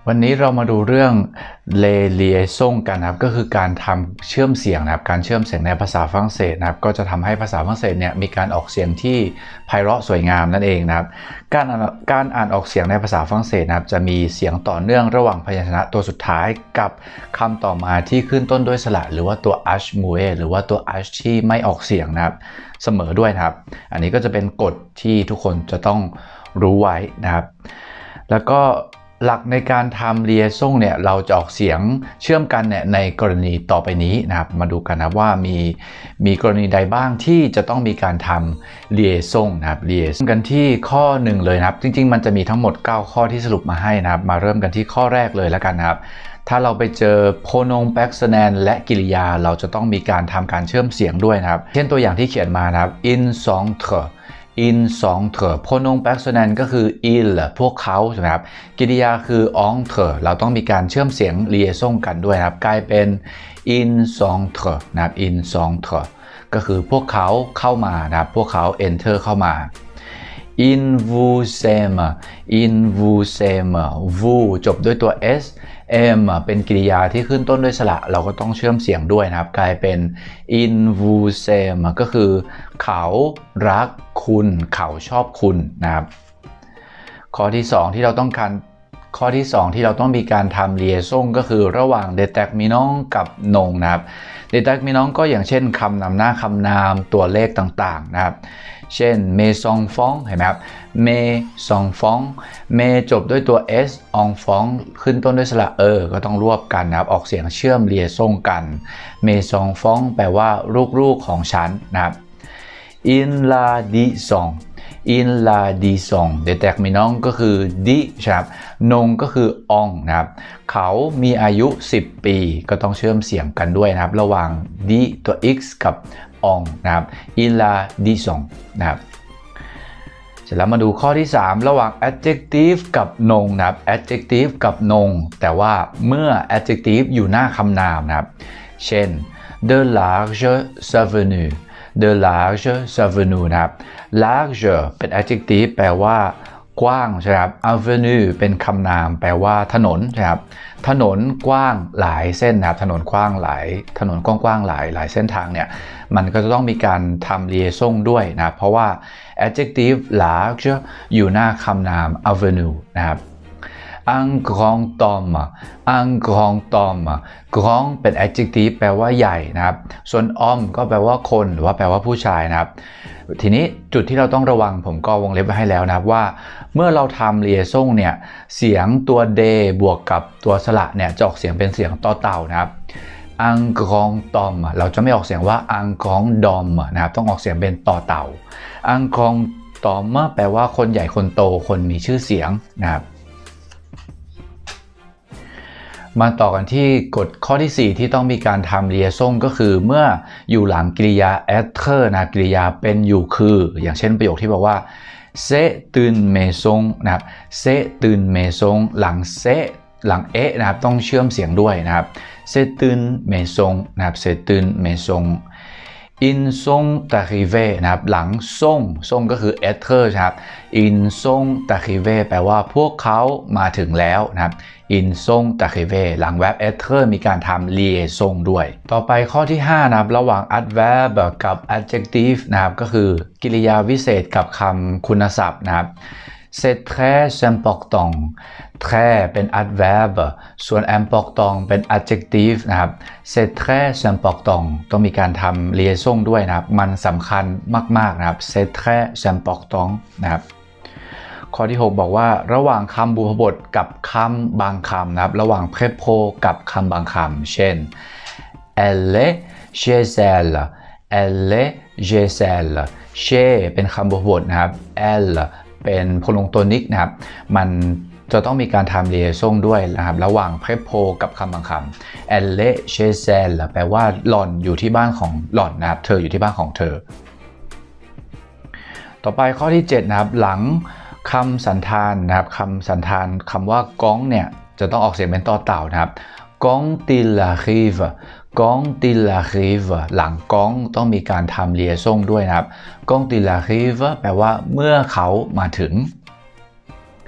วันนี้เรามาดูเรื่อง liaison กันนะครับก็คือการทำเชื่อมเสียงนะครับการเชื่อมเสียงในภาษาฝรั่งเศสนะครับก็จะทำให้ภาษาฝรั่งเศสเนี่ยมีการออกเสียงที่ไพเราะสวยงามนั่นเองนะครับการอ่านออกเสียงในภาษาฝรั่งเศสนะครับจะมีเสียงต่อเนื่องระหว่างพยัญชนะตัวสุดท้ายกับคำต่อมาที่ขึ้นต้นด้วยสระหรือว่าตัว h muet หรือว่าตัว h ที่ไม่ออกเสียงนะครับเสมอด้วยนะครับอันนี้ก็จะเป็นกฎที่ทุกคนจะต้องรู้ไว้นะครับแล้วก็หลักในการทำ liaison เนี่ยเราจะออกเสียงเชื่อมกันเนี่ยในกรณีต่อไปนี้นะครับมาดูกันนะว่ามีกรณีใดบ้างที่จะต้องมีการทำ liaison นะครับ liaison กันที่ข้อ1เลยนะครับจริงๆมันจะมีทั้งหมด9ข้อที่สรุปมาให้นะครับมาเริ่มกันที่ข้อแรกเลยแล้วกันนะครับถ้าเราไปเจอ pronom personnel และกริยาเราจะต้องมีการทำการเชื่อมเสียงด้วยนะครับเช่นตัวอย่างที่เขียนมานะครับ in centre in centre pronom personnel ก็คือ il พวกเขาใช่ไหมครับกริยาคือ entre เราต้องมีการเชื่อมเสียง liaison กันด้วยนะครับกลายเป็น in centre นะครับ in centre ก็คือพวกเขาเข้ามานะครับพวกเขา enter เข้ามา in vous aime in vous aime vous จบด้วยตัว s m เป็นกริยาที่ขึ้นต้นด้วยสระเราก็ต้องเชื่อมเสียงด้วยนะครับกลายเป็น in vous aime ก็คือเขารักคุณเขาชอบคุณนะครับข้อที่2ที่เราต้องมีการทำ liaison ก็คือระหว่าง déterminant กับ nom นะครับ déterminant ก็อย่างเช่นคำนำหน้าคำนามตัวเลขต่างๆนะครับเช่น mes enfants เห็นไหมครับ mes enfants mes จบด้วยตัว s enfants ขึ้นต้นด้วยสระก็ต้องรวบกันนะครับออกเสียงเชื่อม liaison กัน mes enfants แปลว่าลูกๆของฉันนะครับ in la disant in la disant déterminant ก็คือ di ครับ nom ก็คือ on นะครับเขามีอายุ10ปีก็ต้องเชื่อมเสียงกันด้วยนะครับระหว่าง di ตัว x กับ on นะครับ in la disant นะครับเสร็จแล้วมาดูข้อที่3ระหว่าง adjective กับ nom นะครับ adjective กับ nom แต่ว่าเมื่อ adjective อยู่หน้าคำนามนะครับเช่น de large avenue de large avenue นะครับ large เป็น adjective แปลว่ากว้างใช่ไหมครับ avenue เป็นคำนามแปลว่าถนนใช่ครับถนนกว้างหลายเส้นนะครับถนนกว้างหลายเส้นทางเนี่ยมันก็จะต้องมีการทำ liaison ด้วยนะเพราะว่า adjective large อยู่หน้าคำนาม avenue นะครับ un grand homme un grand homme grand เป็น adjective แปลว่าใหญ่นะครับส่วน homme ก็แปลว่าคนหรือว่าแปลว่าผู้ชายนะครับทีนี้จุดที่เราต้องระวังผมก็วงเล็บไว้ให้แล้วนะครับว่าเมื่อเราทำ liaison เนี่ยเสียงตัว d บวกกับตัวสระเนี่ยจะออกเสียงเป็นเสียงต่อเต่านะครับ un grand homme เราจะไม่ออกเสียงว่า un grand homme นะครับต้องออกเสียงเป็นต่อเต่า un grand homme แปลว่าคนใหญ่คนโตคนมีชื่อเสียงนะครับมาต่อกันที่กฎข้อที่4ที่ต้องมีการทำ liaison ก็คือเมื่ออยู่หลังกริยา être นะกริยาเป็นอยู่คืออย่างเช่นประโยคที่บอกว่า c'est une maison นะครับ c'est une maison หลัง c'est หลัง e นะครับต้องเชื่อมเสียงด้วยนะครับ c'est une maison นะครับ c'est une maison ils sont arrivés นะครับหลังส่งก็คือ être ครับ ils sont arrivés แปลว่าพวกเขามาถึงแล้วนะครับ ils sont arrivés หลัง verb être มีการทำ liaison ด้วยต่อไปข้อที่5นะครับระหว่าง adverb กับ adjective นะครับก็คือกริยาวิเศษกับคำคุณศัพท์นะครับ c'est très important très เป็น adverb ส่วน important เป็น adjective นะครับ c'est très important ต้องมีการทำ liaison ด้วยนะครับมันสำคัญมากๆนะครับ c'est très important นะครับข้อที่6บอกว่าระหว่างคำบุพบทกับคำบางคำนะครับระหว่าง prépos กับคำบางคำเช่น elle est chez elle elle est chez elle chez เป็นคำบุพบทนะครับ elle เป็นพลงตัวนิกนะครับมันจะต้องมีการทำ liaison ด้วยนะครับระหว่าง prépos กับคำบางคำ elle est chez elle แปลว่าหล่อนอยู่ที่บ้านของหล่อนนะครับเธออยู่ที่บ้านของเธอต่อไปข้อที่7นะครับหลังคำสันธานนะครับคำสันธานคำว่าก้องเนี่ยจะต้องออกเสียงเป็นต่อเต่านะครับ quand il arrive quand il arrive หลังก้องต้องมีการทำ liaison ด้วยนะครับ quand il arrive แปลว่าเมื่อเขามาถึง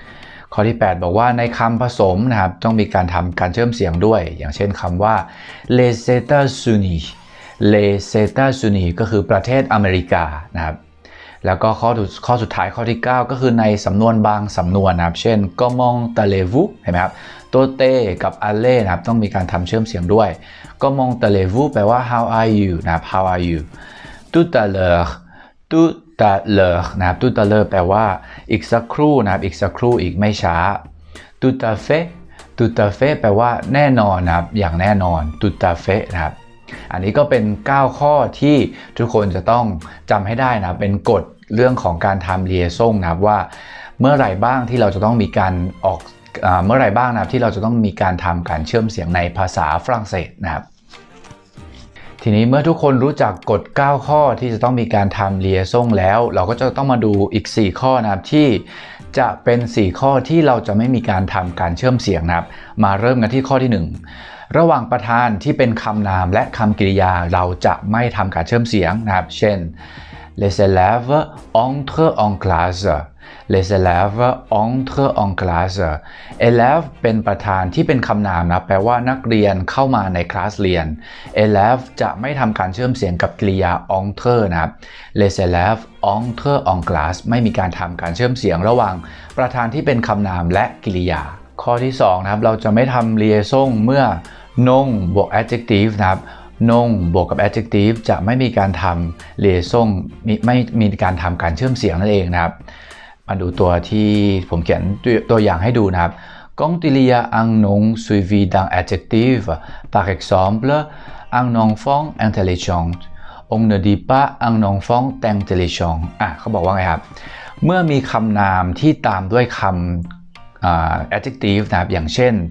ข้อที่ 8 บอกว่าในคำผสมนะครับต้องมีการทำการเชื่อมเสียงด้วยอย่างเช่นคำว่า les États-Unis les États-Unis ก็คือประเทศอเมริกานะครับแล้วก็ข้อสุดท้ายข้อที่ 9 ก็คือในสำนวนบางสำนวนนะครับเช่น comment allez-vous เห็นไหมครับตัวเตกับ aller นะครับต้องมีการทำเชื่อมเสียงด้วย comment allez-vous แปลว่า how are you นะครับ how are you tout à l'heure tout à l'heure นะครับ tout à l'heure แปลว่าอีกสักครู่นะครับอีกสักครู่อีกไม่ช้า tout à fait tout à fait แปลว่าแน่นอนนะครับอย่างแน่นอน tout à fait นะครับอันนี้ก็เป็น 9 ข้อที่ทุกคนจะต้องจำให้ได้นะเป็นกฎเรื่องของการทำ liaison นะครับว่าเมื่อไหร่บ้างที่เราจะต้องมีการเมื่อไหร่บ้างนะครับที่เราจะต้องมีการทำการเชื่อมเสียงในภาษาฝรั่งเศสนะครับทีนี้เมื่อทุกคนรู้จักกฎ 9 ข้อที่จะต้องมีการทำ liaison แล้วเราก็จะต้องมาดูอีก 4 ข้อนะครับที่จะเป็น 4 ข้อที่เราจะไม่มีการทำการเชื่อมเสียงนะครับมาเริ่มกันที่ข้อที่ 1ระหว่างประธานที่เป็นคำนามและคำกริยาเราจะไม่ทำการเชื่อมเสียงนะครับเช่น les élèves entrent en classe les élèves entrent en classe élève เป็นประธานที่เป็นคำนามนะแปลว่านักเรียนเข้ามาในคลาสเรียน élève จะไม่ทำการเชื่อมเสียงกับกริยา entre นะครับ les élèves entrent en classe ไม่มีการทำการเชื่อมเสียงระหว่างประธานที่เป็นคำนามและกริยาข้อที่ 2 นะครับเราจะไม่ทำ liaison เมื่อ nom บวก adjective นะครับ nom บวกกับ adjective จะไม่มีการทำ liaison ไม่มีการทำการเชื่อมเสียงนั่นเองนะครับมาดูตัวที่ผมเขียนตัวอย่างให้ดูนะครับ quand il y a un nom suivi d'un adjectif par exemple un enfant intelligent on ne dit pas un enfant intelligent เขาบอกว่าไงครับเมื่อมีคำนามที่ตามด้วยคำadjective นะครับอย่างเช่น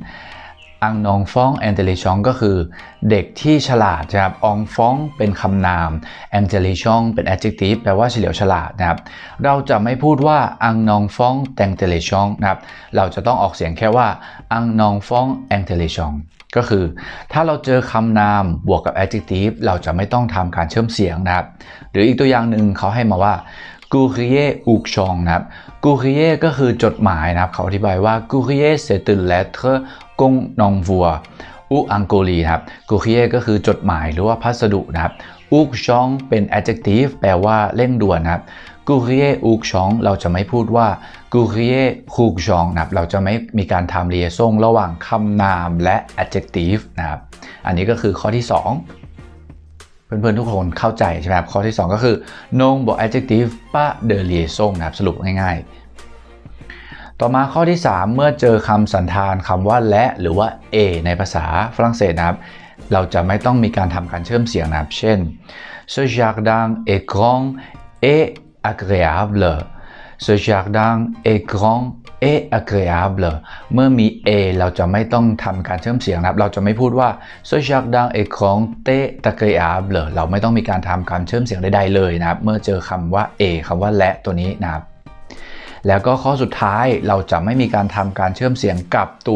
un enfant intelligent ก็คือเด็กที่ฉลาดนะครับ enfant เป็นคำนาม intelligent เป็น adjective แปลว่าเฉลียวฉลาดนะครับเราจะไม่พูดว่า un enfant intelligent นะครับเราจะต้องออกเสียงแค่ว่า un enfant intelligent ก็คือถ้าเราเจอคำนามบวกกับ adjective เราจะไม่ต้องทำการเชื่อมเสียงนะครับหรืออีกตัวอย่างหนึ่งเขาให้มาว่าcourrier ou chong นะครับ courrier ก็คือจดหมายนะครับเขาอธิบายว่า courrier c'est une lettre qu'on envoie ou un colis นะครับ courrier ก็คือจดหมายหรือว่าพัสดุนะครับ ou chong เป็น adjective แปลว่าเร่งด่วนนะครับ courrier ou chong เราจะไม่พูดว่า courrier ou chong นะครับเราจะไม่มีการทำ liaison ระหว่างคำนามและ adjective นะครับอันนี้ก็คือข้อที่ 2เพื่อนๆทุกคนเข้าใจใช่ไหมครับข้อที่ 2 ก็คือ nom บวก adjective pas de liaison นะครับสรุปง่ายๆต่อมาข้อที่ 3 เมื่อเจอคำสันธานคำว่าและหรือว่า a ในภาษาฝรั่งเศสนะครับเราจะไม่ต้องมีการทำการเชื่อมเสียงนะครับเช่น ce jardin est grand et agréable ce jardin est grand et agréable เมื่อมี a เราจะไม่ต้องทำการเชื่อมเสียงนะครับเราจะไม่พูดว่า ce jardin est grand et agréable เราไม่ต้องมีการทำการเชื่อมเสียงใดๆเลยนะครับเมื่อเจอคำว่า a คำว่าและตัวนี้นะครับแล้วก็ข้อสุดท้ายเราจะไม่มีการทำการเชื่อมเสียงกับตัว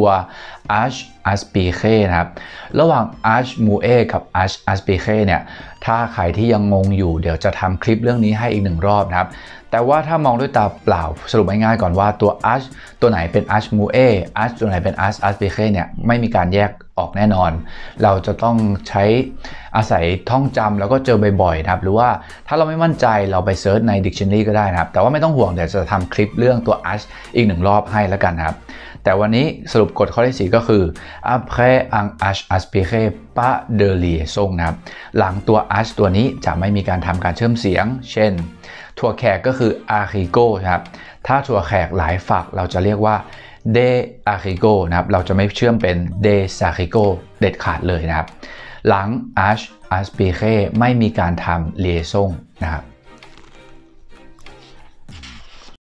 h aspice นะครับระหว่าง h muet กับ h aspice เนี่ยถ้าใครที่ยังงงอยู่เดี๋ยวจะทำคลิปเรื่องนี้ให้อีก1รอบนะครับแต่ว่าถ้ามองด้วยตาเปล่าสรุปง่ายๆก่อนว่าตัว h ตัวไหนเป็น h muet h ตัวไหนเป็น h aspice เนี่ยไม่มีการแยกออกแน่นอนเราจะต้องใช้อาศัยท่องจำแล้วก็เจอบ่อยๆนะครับหรือว่าถ้าเราไม่มั่นใจเราไปเซิร์ชใน dictionary ก็ได้นะครับแต่ว่าไม่ต้องห่วงเดี๋ยวจะทำคลิปเรื่องตัว h อีก1รอบให้แล้วกันนะครับแต่วันนี้สรุปกฎข้อที่4ก็คือ après un h aspiré pas de liaison นะครับหลังตัว h ตัวนี้จะไม่มีการทำการเชื่อมเสียงเช่นถั่วแขกก็คือ arigot นะครับถ้าถั่วแขกหลายฝักเราจะเรียกว่า des arigot นะครับเราจะไม่เชื่อมเป็น des arigot เด็ดขาดเลยนะครับหลัง h aspiré ไม่มีการทำ liaison นะครับ